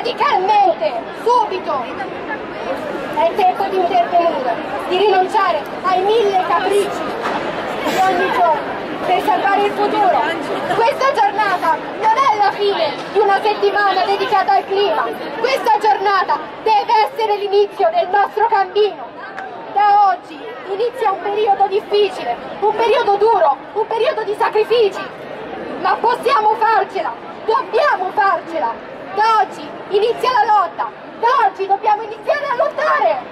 radicalmente, subito. È il tempo di intervenire, di rinunciare ai 1000 capricci di ogni giorno per salvare il futuro. Questa giornata non è la fine di una settimana dedicata al clima. Questa giornata deve essere l'inizio del nostro cammino. Da oggi inizia un periodo difficile, un periodo duro, un periodo di sacrifici. Ma possiamo farcela, dobbiamo farcela. Da oggi inizia la lotta, da oggi dobbiamo iniziare a lottare.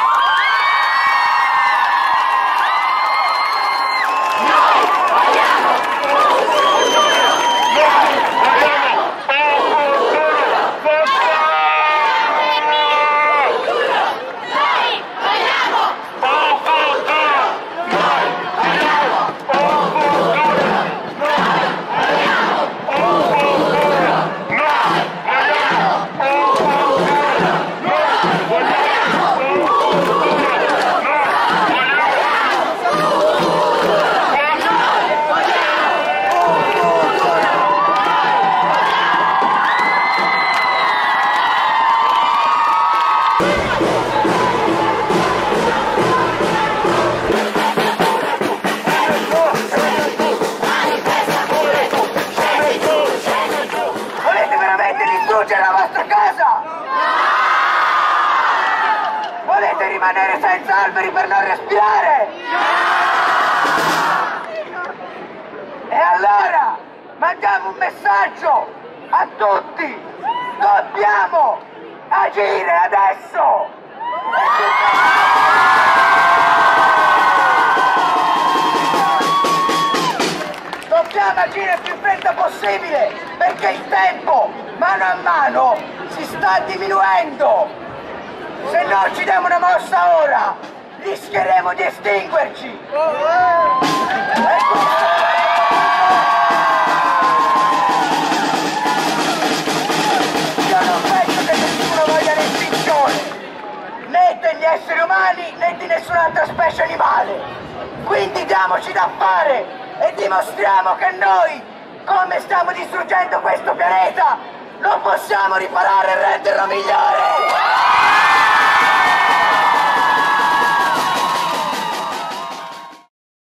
La vostra casa? Volete rimanere senza alberi per non respirare? E allora mandiamo un messaggio a tutti: dobbiamo agire adesso! Dobbiamo agire il più in fretta possibile, perché il tempo mano a mano si sta diminuendo. Se non ci diamo una mossa ora, rischieremo di estinguerci. Io non penso che nessuno voglia l'estinzione, né degli esseri umani né di nessun'altra specie animale. Quindi diamoci da fare e dimostriamo che noi, come stiamo distruggendo questo pianeta, lo possiamo riparare e renderlo migliore!